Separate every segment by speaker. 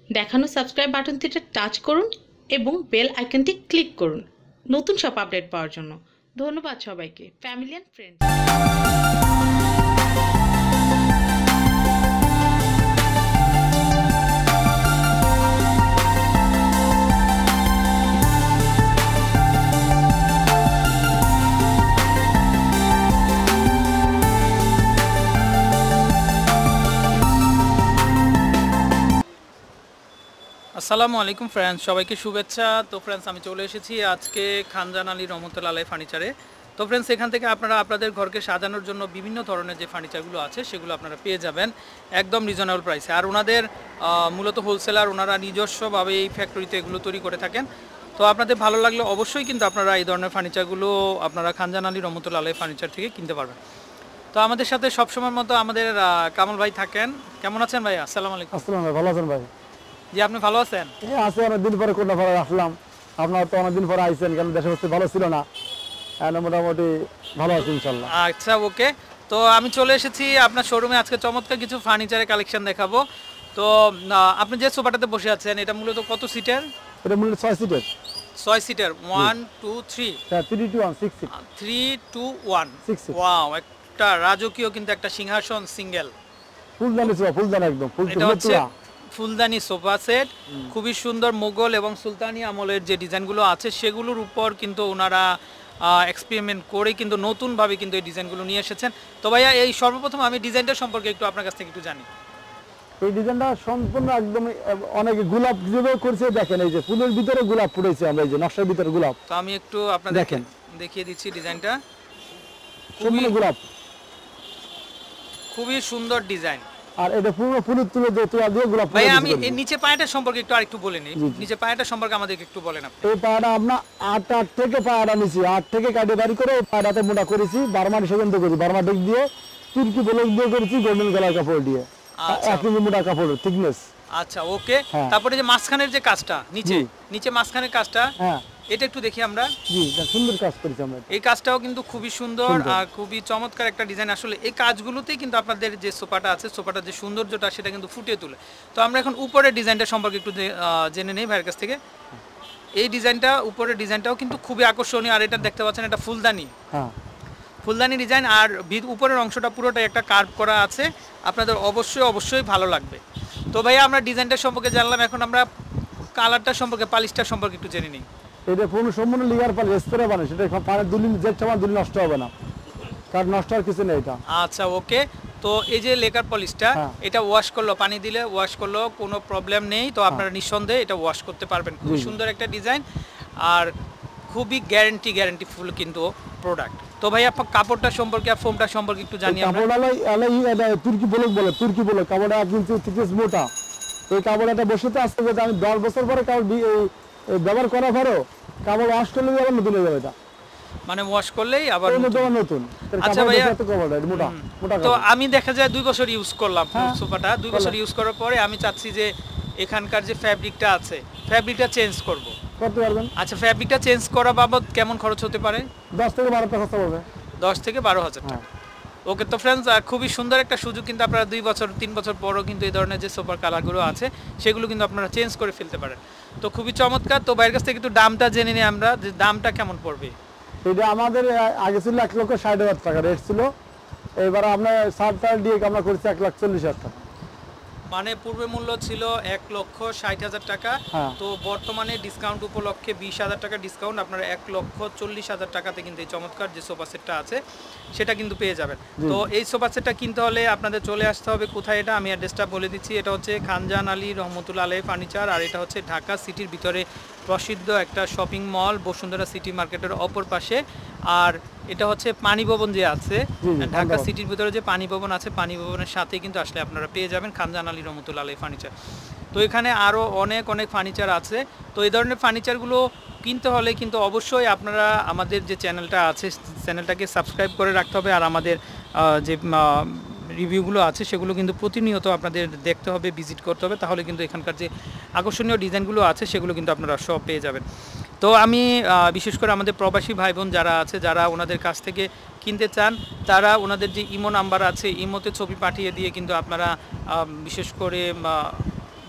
Speaker 1: দেখানো subscribe বাটনটিতে touch করুন এবং বেল আইকনটি ক্লিক করুন নতুন সব আপডেট পাওয়ার জন্য। ধন্যবাদ সবাইকে, ফ্যামিলি অ্যান্ড ফ্রেন্ডস।
Speaker 2: আসসালামু আলাইকুম ফ্রেন্ডস, সবাইকে শুভেচ্ছা। তো ফ্রেন্ডস, আমি চলে এসেছি আজকে খানজান আলী রহমতুল্লাহ আলাই ফার্নিচারে। তো ফ্রেন্ডস, এখান থেকে আপনারা আপনাদের ঘরকে সাজানোর জন্য বিভিন্ন ধরনের যে ফার্নিচারগুলো আছে সেগুলো আপনারা পেয়ে যাবেন একদম রিজনেবল প্রাইসে। আর ওনাদের মূলত হোলসেলার, ওনারা নিজস্বভাবে এই ফ্যাক্টরিতে এগুলো তৈরি করে থাকেন। তো আপনাদের ভালো লাগলে অবশ্যই কিন্তু আপনারা এই ধরনের ফার্নিচারগুলো আপনারা খানজান আলী রহমতুল্লাহ আলাই ফার্নিচার থেকে কিনতে পারবেন। তো আমাদের সাথে সবসময়ের মতো আমাদের কামাল ভাই থাকেন। কেমন আছেন ভাই? আসসালামু আলাইকুম।
Speaker 3: আসসালাম ভাই, ভালো আছেন ভাই?
Speaker 2: জি, আপনি ভালো আছেন?
Speaker 3: আছে, অনেকদিন পরে কোনটা পরে আসলাম। আপনার তো অনেকদিন পরে আইছেন, কারণ দেশের অবস্থা ভালো ছিল না। মোটামুটি ভালো আছি ইনশাল্লাহ।
Speaker 2: আচ্ছা, ওকে। তো আমি চলে এসেছি আপনার শোরুমে, আজকে চমৎকার কিছু ফার্নিচারের কালেকশন দেখাবো। তো আপনি যে সোফাটাতে বসে আছেন এটা মূলত কত সিটের?
Speaker 3: এটা মূলত 6 সিটের।
Speaker 2: 6 সিটের। 1 2 3
Speaker 3: 3 to 1 6 সিট।
Speaker 2: 3 2 1।
Speaker 3: 6 সিট।
Speaker 2: ওয়াও, একটা রাজকীয় কিন্তু একটা সিংহাসন সিঙ্গেল।
Speaker 3: ফুলদানি সোফা, ফুলদানি একদম
Speaker 2: এটা হচ্ছে ফুলদানি সোফা সেট। খুবই সুন্দর মোগল এবং সুলতানি আমলের যে ডিজাইনগুলো আছে সেগুলোর উপর কিন্তু ওনারা এক্সপেরিমেন্ট করে কিন্তু নতুনভাবে কিন্তু এই ডিজাইনগুলো নিয়ে এসেছেন। তো ভাইয়া, এই সর্বপ্রথম আমি ডিজাইনটা সম্পর্কে একটু আপনার কাছ থেকে একটু জানি।
Speaker 3: এই ডিজাইনটা সম্পূর্ণ একদম অনেক গোলাপ যেভাবে করছে, দেখেন এই যে ফুলের ভিতরে গোলাপ ফুটেছে, আমরা এই যে নকশার ভিতরে গোলাপ।
Speaker 2: তো আমি একটু আপনাদেরকে দেখিয়ে দিচ্ছি ডিজাইনটা।
Speaker 3: সম্পূর্ণ গোলাপ,
Speaker 2: খুবই সুন্দর ডিজাইন।
Speaker 3: আর এটা পুরো ফুলের তুলা দিয়ে গোলাপ।
Speaker 2: ভাই, আমি এই নিচে পায়াটা সম্পর্কে একটু আরেকটু বলে নিই। নিচে পায়াটা সম্পর্কে আমাদেরকে একটু বলেন আপনি।
Speaker 3: এই পায়াটা আমরা 8 থেকে পায়াটা নিছি, 8 থেকে কাটে বাড়ি করে পায়াটাতে মোটা করেছি, বারমাটি সেজন্ত করি, বারমা টেক দিয়ে তুর্কি ব্লক দিয়ে করেছি, গোল্ডেন কালার কাপড় দিয়ে। 1 ইঞ্চি মোটা কাপড় থিকনেস।
Speaker 2: আচ্ছা, ওকে। তারপরে যে মাঝখানের যে কাজটা, নিচে মাঝখানের কাজটা,
Speaker 3: হ্যাঁ
Speaker 2: এটা একটু দেখি আমরা।
Speaker 3: জি, সুন্দর কাজ করেছি আমরা।
Speaker 2: এই কাজটাও কিন্তু খুবই সুন্দর আর খুবই চমৎকার একটা ডিজাইন। আসলে এই কাজগুলোতেই কিন্তু আপনাদের যে সোফাটা আছে, সোফাটার যে সৌন্দর্যটা সেটা কিন্তু ফুটিয়ে তোলে। তো আমরা এখন উপরের ডিজাইনটা সম্পর্কে একটু জেনে নেই ভাইয়ের কাছ থেকে। এই ডিজাইনটা, উপরের ডিজাইনটাও কিন্তু খুবই আকর্ষণীয়। আর এটা দেখতে পাচ্ছেন, এটা ফুলদানি, ফুলদানি ডিজাইন। আর উপরের অংশটা পুরোটাই একটা কার্ভ করা আছে। আপনাদের অবশ্যই ভালো লাগবে। তো ভাইয়া, আমরা ডিজাইনটা সম্পর্কে জানলাম, এখন আমরা কালারটা সম্পর্কে, পালিশটা সম্পর্কে একটু জেনে নিই।
Speaker 3: এটা পুরো সম্পূর্ণ লিগার পালিশ, স্প্রে বানাই, সেটা পানি দুলিন জেট চামান দুলিন নষ্ট হবে না, কার নষ্ট আর কিছু নেই এটা।
Speaker 2: আচ্ছা, ওকে। তো এই যে লেকার পলিশটা, এটা ওয়াশ করলো, পানি দিলে ওয়াশ করলো, কোনো প্রবলেম নেই। তো আপনারা নিঃসন্দেহে এটা ওয়াশ করতে পারবেন। খুব সুন্দর একটা ডিজাইন আর খুবই গ্যারান্টি ফুল কিন্তু প্রোডাক্ট। তো ভাই, আপনার কাপড়টা সম্পর্কে আর ফোমটা সম্পর্কে একটু জানি আমরা।
Speaker 3: কাপড়টা তুর্কি ব্লক বলে, তুর্কি ব্লক কাপড়টা কিন্তু থিকনেস মোটা। এই কাপড়টা বসেতে আসতে গেছে, আমি 10 বছর পরে কাপড় ব্যবহার করার পরও কাপড় ওয়াশ করলে আবার নতুন হয়ে যাবে। এটা
Speaker 2: মানে ওয়াশ করলেই আবার
Speaker 3: নতুন।
Speaker 2: আচ্ছা ভাইয়া,
Speaker 3: মোটা।
Speaker 2: তো আমি দেখা যায় 2 বছর ইউজ করলাম সোফাটা। 2 বছর ইউজ করার পরে আমি চাচ্ছি যে এখানকার যে ফ্যাব্রিকটা আছে, ফ্যাব্রিকটা চেঞ্জ করতে পারবেন। আচ্ছা, ফ্যাব্রিকটা চেঞ্জ করা বাবদ কেমন খরচ হতে পারে?
Speaker 3: 10 থেকে 12 টাকা খরচ হবে।
Speaker 2: 10 থেকে 12,000 টাকা। ওকে। তো ফ্রেন্ডস, খুবই সুন্দর একটা সুযোগ, কিন্তু আপনারা 2 বছর 3 বছর পরও কিন্তু এই ধরনের যে সোফার কালারগুলো আছে সেগুলো কিন্তু আপনারা চেঞ্জ করে ফেলতে পারেন। তো খুবই চমৎকার। তো বাইরের কাছ থেকে একটু দামটা জেনে নিই আমরা, যে দামটা কেমন পড়বে।
Speaker 3: এটা আমাদের আগে ছিল 1,60,000 টাকা রেট ছিল, এবার আপনার 60,000 দিয়ে আমরা করছি 1,40,000 টাকা।
Speaker 2: মানে পূর্বে মূল্য ছিল 1,60,000 টাকা। তো বর্তমানে ডিসকাউন্ট উপলক্ষে 20,000 টাকা ডিসকাউন্ট, আপনারা 1,40,000 টাকাতে কিন্তু এই চমৎকার যে সোফা সেটটা আছে সেটা কিন্তু পেয়ে যাবেন। তো এই সোফা সেটটা কিনতে হলে আপনাদের চলে আসতে হবে কোথায়, এটা আমি অ্যাড্রেসটা বলে দিচ্ছি। এটা হচ্ছে খানজান আলী রহমতুল্লাহ আলাই ফার্নিচার, আর এটা হচ্ছে ঢাকা সিটির ভিতরে প্রসিদ্ধ একটা শপিং মল, বসুন্ধরা সিটি মার্কেটের অপর পাশে। আর এটা হচ্ছে পানি ভবন যে আছে, ঢাকা সিটির ভিতরে যে পানি ভবন আছে, পানি ভবনের সাথে কিন্তু আসলে আপনারা পেয়ে যাবেন খানজান আলী রহমতুল্লাহ আলাই ফার্নিচার। তো এখানে আরও অনেক ফার্নিচার আছে। তো এই ধরনের ফার্নিচারগুলো কিনতে হলে কিন্তু অবশ্যই আপনারা আমাদের যে চ্যানেলটা আছে, চ্যানেলটাকে সাবস্ক্রাইব করে রাখতে হবে। আর আমাদের যে রিভিউগুলো আছে সেগুলো কিন্তু প্রতিনিয়ত আপনাদের দেখতে হবে, ভিজিট করতে হবে, তাহলে কিন্তু এখানকার যে আকর্ষণীয় ডিজাইনগুলো আছে সেগুলো কিন্তু আপনারা সব পেয়ে যাবেন। তো আমি বিশেষ করে আমাদের প্রবাসী ভাই বোন যারা আছে, যারা ওনাদের কাছ থেকে কিনতে চান, তারা ওনাদের যে ইমো নাম্বার আছে, ইমোতে ছবি পাঠিয়ে দিয়ে কিন্তু আপনারা বিশেষ করে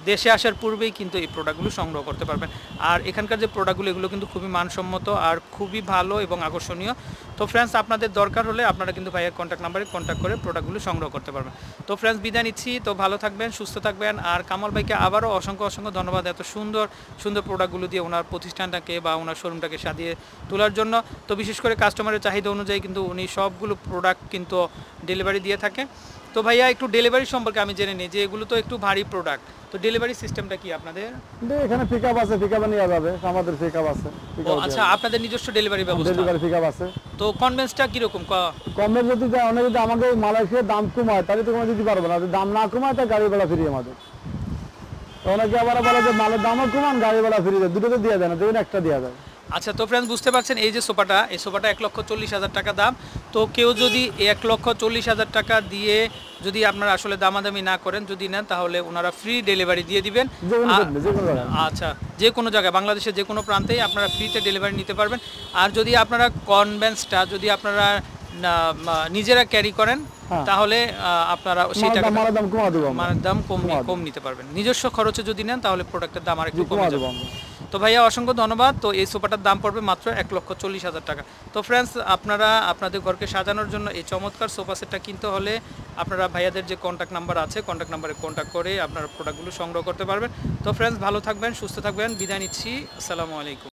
Speaker 2: দেশে আসার পূর্বেই কিন্তু এই প্রোডাক্টগুলো সংগ্রহ করতে পারবেন। আর এখানকার যে প্রোডাক্টগুলো এগুলো কিন্তু খুবই মানসম্মত আর খুবই ভালো এবং আকর্ষণীয়। তো ফ্রেন্ডস, আপনাদের দরকার হলে আপনারা কিন্তু ভাইয়ের কন্ট্যাক্ট নাম্বারে কন্ট্যাক্ট করে প্রোডাক্টগুলো সংগ্রহ করতে পারবেন। তো ফ্রেন্ডস, বিদায় নিচ্ছি। তো ভালো থাকবেন, সুস্থ থাকবেন। আর কামাল ভাইকে আবারও অসংখ্য অসংখ্য ধন্যবাদ এত সুন্দর সুন্দর প্রোডাক্টগুলো দিয়ে ওনার প্রতিষ্ঠানটাকে বা ওনার শোরুমটাকে সাজিয়ে তোলার জন্য। তো বিশেষ করে কাস্টমারের চাহিদা অনুযায়ী কিন্তু উনি সবগুলো প্রোডাক্ট কিন্তু ডেলিভারি দিয়ে থাকে। তো ভাইয়া, একটু ডেলিভারি সম্পর্কে আমি জেনে নিই যে এগুলো তো একটু ভারী প্রোডাক্ট, তো ডেলিভারি সিস্টেমটা কি আপনাদের?
Speaker 3: এখানে পিকআপ আছে, পিকআপে নিয়ে যাবে, আমাদের পিকআপ আছে।
Speaker 2: ও আচ্ছা, আপনাদের নিজস্ব ডেলিভারি ব্যবস্থা?
Speaker 3: ডেলিভারি পিকআপ আছে।
Speaker 2: তো কনভেন্সটা কিরকম?
Speaker 3: কমে যদি যায়, অনেকে যদি আমাকে মালয়েশিয়ার দাম কমায় তাহলে তো কোনো দিতে পারবো না, যদি দাম না কমায় তাহলে গাড়ি ভাড়া ফ্রি আমাদের। অনেকে আবার বলে যে মালের দামও কমান, গাড়ি ভাড়া ফ্রি দেয়, দুটো তো দেওয়া যায় না, যেমন একটা দেওয়া যায়।
Speaker 2: আচ্ছা, তো ফ্রেন্ডস বুঝতে পারছেন এই যে সোফাটা, এই সোফাটা 1,40,000 টাকা দাম। তো কেউ যদি 1,40,000 টাকা দিয়ে যদি আপনারা আসলে দামাদামি না করেন, যদি নেন, তাহলে ওনারা ফ্রি ডেলিভারি দিয়ে দিবেন। আচ্ছা, যে কোনো জায়গায় বাংলাদেশের যে কোনো প্রান্তেই আপনারা ফ্রিতে ডেলিভারি নিতে পারবেন। আর যদি আপনারা কনভেন্সটা যদি আপনারা নিজেরা ক্যারি করেন তাহলে আপনারা সেই টাকা মানের দাম কম নিতে পারবেন। নিজস্ব খরচে যদি নেন তাহলে প্রোডাক্টের দাম আরেকটু কমে যাবে। তো ভাইয়া অসংখ্য ধন্যবাদ। তো এই সোফাটার দাম পড়বে মাত্র 1,40,000 টাকা। তো ফ্রেন্ডস, আপনারা আপনাদের ঘরকে সাজানোর জন্য এই চমৎকার সোফা সেটটা কিনতে হলে আপনারা ভাইয়াদের যে কন্ট্যাক্ট নাম্বার আছে, কন্ট্যাক্ট নাম্বারে কন্ট্যাক্ট করে আপনারা প্রোডাক্টগুলো সংগ্রহ করতে পারবেন। তো ফ্রেন্ডস, ভালো থাকবেন, সুস্থ থাকবেন, বিদায় নিচ্ছি। আসসালামু আলাইকুম।